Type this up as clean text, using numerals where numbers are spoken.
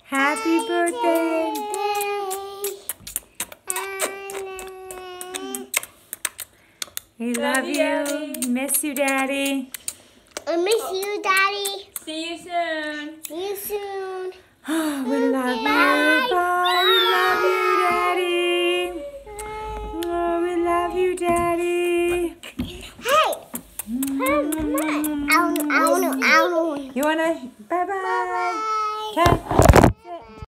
Happy birthday. We love you. Daddy. Miss you, Daddy. I miss you, Daddy. See you soon. See you soon. Oh, we love you. Bye. Bye. We love you, Daddy. Oh, we love you, Daddy. Hey. I wanna. You wanna? Bye-bye. Bye. Okay.